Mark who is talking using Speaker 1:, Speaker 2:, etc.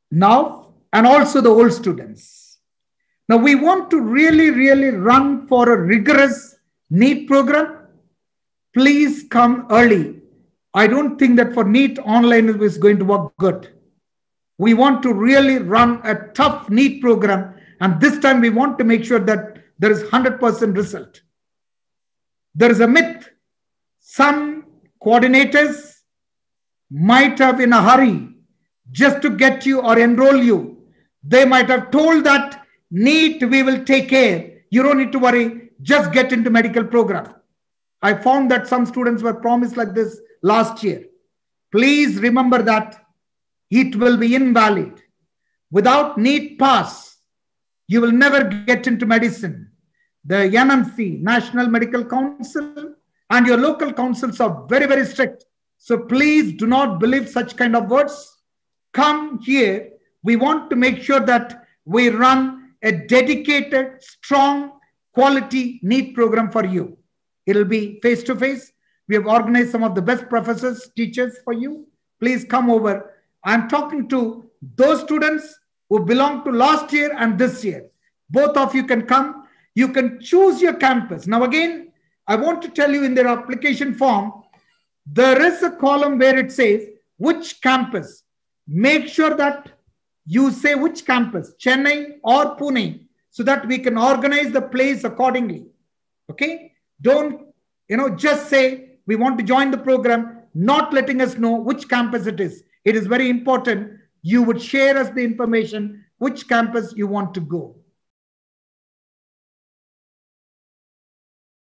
Speaker 1: now, and also the old students. Now, we want to really run for a rigorous NEET program. Please come early. I don't think that for NEET online is going to work good. We want to really run a tough NEET program, and this time we want to make sure that there is 100% result. There is a myth. Some coordinators might have in a hurry just to get you or enroll you. They might have told that NEET we will take care. You don't need to worry. Just get into medical program. I found that some students were promised like this last year. Please remember that it will be invalid. Without NEET pass, you will never get into medicine. The NMC, National Medical Council, and your local councils are very strict. So please do not believe such kind of words. Come here. We want to make sure that we run a dedicated, strong, quality NEET program for you. It'll be face-to-face. We have organized some of the best professors, teachers for you. Please come over. I'm talking to those students who belong to last year and this year. Both of you can come. You can choose your campus. Now again, I want to tell you in their application form, there is a column where it says which campus. Make sure that you say which campus, Chennai or Pune, so that we can organize the place accordingly. Okay? Don't, just say we want to join the program, not letting us know which campus it is. It is very important. You would share us the information, which campus you want to go.